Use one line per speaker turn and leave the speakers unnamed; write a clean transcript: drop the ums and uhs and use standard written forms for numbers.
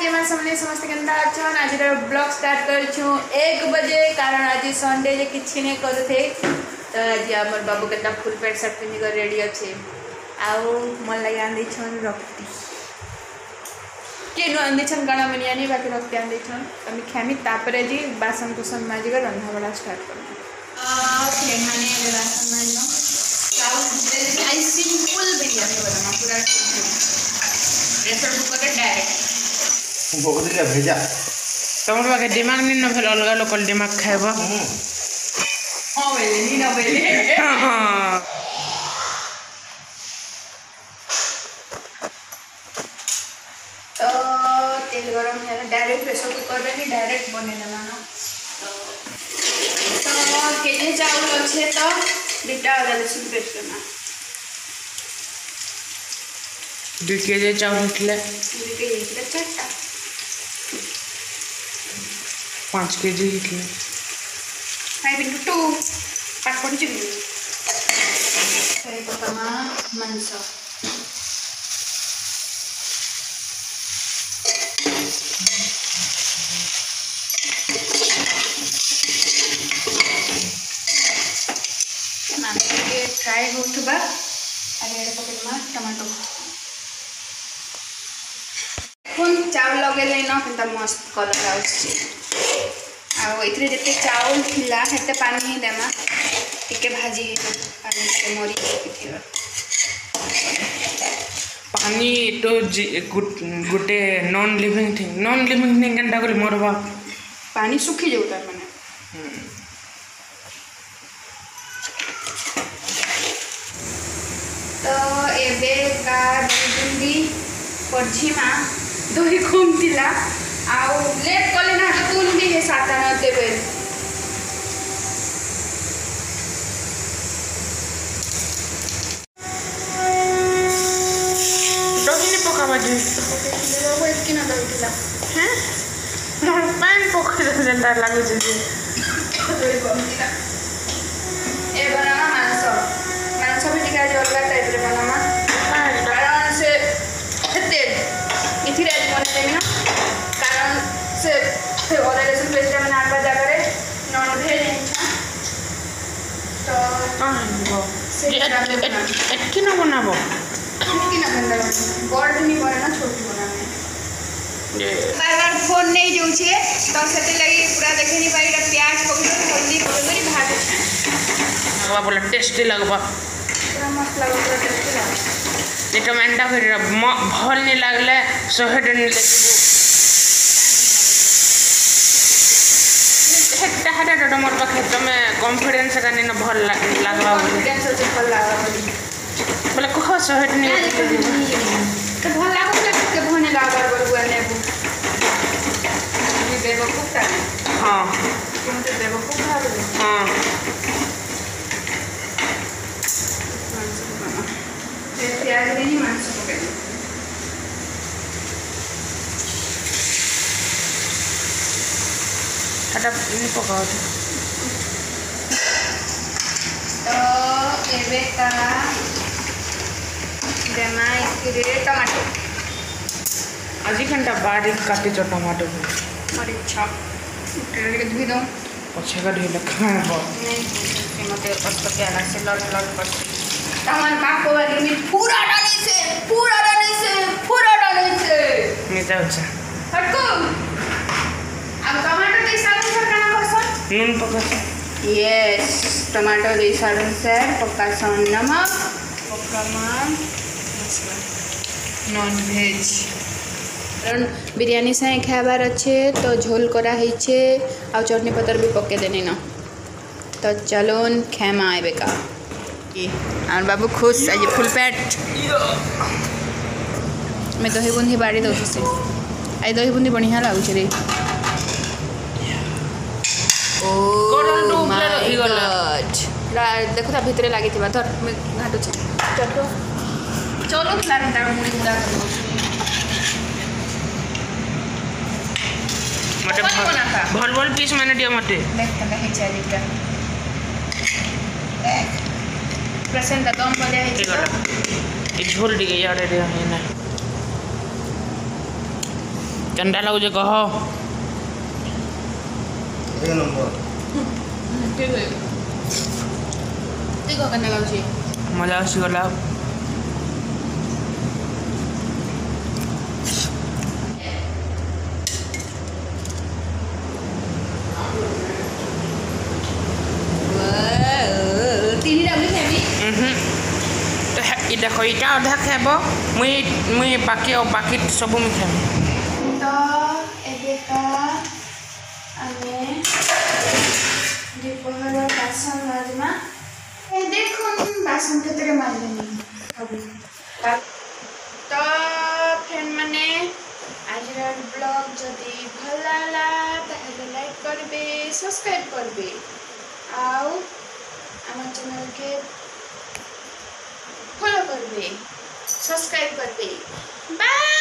मैं समस्त केनता अच्छन आज ब्लॉग स्टार्ट कर 1 बजे कारण आज संडे जे किछि ने करथे तो आज हमर बाबू केता फुल पैंट शर्ट पिन्ही कर रेडी अच्छे आउ मन लगे आंदी छन रखती के नो आंदी छन गाना मनिया नहीं बाकी रखते आंदी छन हम खामी तापरे जी बासन कुसन माजी कर रंधा बड़ा स्टार्ट कर खेहाने बासन माजनो चाउल आई सिंपल बिरयानी बनाना पूरा प्रेशर कुकर के डायरेक्ट
बहुत दिया भेजा
तुम बाके दिमाग नहीं न भेल अलग लोकल दिमाग खाएबा
हां वेले नी ना वेले
हां
तो तेल गरम है डायरेक्ट प्रेशर कुकर रे ही डायरेक्ट बने ना तो केजे चावल अच्छे तो बिटा वाला लहसुन पेस्ट करना
2 केजी चावल निकले
2 केजी चाटा
5 केजी निकले
5 into 2 पाट पड़ी चुकी है pertama manso nanti फ्राई होतबा आगे पकेटमा टमाटो पुन चावल लगे न केनता मस्त कलर आउछि आ इथरे जते चावल थिला हेते पानी ही देमा टिके भाजी पानी से मरी थिला
पानी तो गुटे नॉन लिविंग थिंग केनता कर मरबा
पानी सुखी जाउता माने तो एबे का बुंदी पछिमा दही कम थिला आउ लेट कले ना तुन भी हे साता न देबे
दही ने पकाबा जे
वो एक किना दही थिला
हैं मोर पैन पकड़ देंदा लागे जे
दही कम थिला ए बनाना मांस भी टिका जलगा टाइप रे बनाना कारण से हेते इथिरे आज बने देमी ना कारण से ओदा लहसुन पेस्ट में नाटबा जागा रे नॉन भेज इच्छा तो
आंबो
से
एटकी न बनाबो
कि ना गंदा बड़ नहीं बने ना छोटी बनाने
ये
बार फोन नहीं जाऊ छे तो सेते लगी पूरा देखे नहीं पाई प्याज पकड़ हल्दी पकड़ भात
लगवा बोला टेस्टी लगवा
पूरा मस्त लगा पूरा टेस्टी लगा
ये टमाटा फिर भल नहीं लगले 100 नहीं लगबो हेटा हेटा टमाटर पाखे तमे कॉन्फिडेंस का नहीं भल लगवा
कॉन्फिडेंस से भल लगा
बोले कह 100 नहीं
तो भल लागो के भने लगा बरुआ नेबू ये बेवकूफ का
हां
तुम तो बेवकूफ भाग
हां
प्याज नहीं मांस पकड़
हटा नहीं पकाओ
तो एबे का देना इसके टमाटो
आज घंटा बारीक काटी चो टमाटो
मरीचा उठे के धुई दो
पछे का ढेला खाबो
नहीं मते पस्त प्याला से लड़ लड़ पड़ती तमन काको वाली में पूरा डाले से
नहीं जाऊ छ
हटको अब टमाटो दे सालन सर काना करसन
नून पका
यस टमाटो दे सालन सर पक्का सन नमक पक्का मान मसाला नॉन वेज कारण बिरयानी से खाबार अच्छे तो झोल करा है आ चटनी पतर भी पके देनी ना तो चलोन खेमा आए का और बाबू खुश आज फुल पेट मैं दही बुंदी बाड़ी दो से आई दही बुंदी बढ़िया लगुच रे ओ माय गॉड देखो ता भितरे लागी थी धर मैं घाटू छे चलो चलो खिला ता मुड़ी मुड़ा
मटे भल भल पीस माने दिया मटे
देख ता है चालीटा देख प्रेजेंट दम बले है
झोल दी यार रे है ना चंदा लगुचे कह
एक नंबर
ठीक है देखो करने लाउची
मजा आसीगला
तीन डाबली खाबी
देखो इटा अधा खाब मुई बाकी सब मुई खाब
तो एबेका आमे दोपहर बासन माजमा ए देखुन बासन केतरे माजलेनी सब तो फ्रेंड माने आजर ब्लॉग जदि भल लागला ताहले लाइक करबे सब्सक्राइब करबे आउ आम चैनल के फॉलो करबे सब्सक्राइब करबे बाय।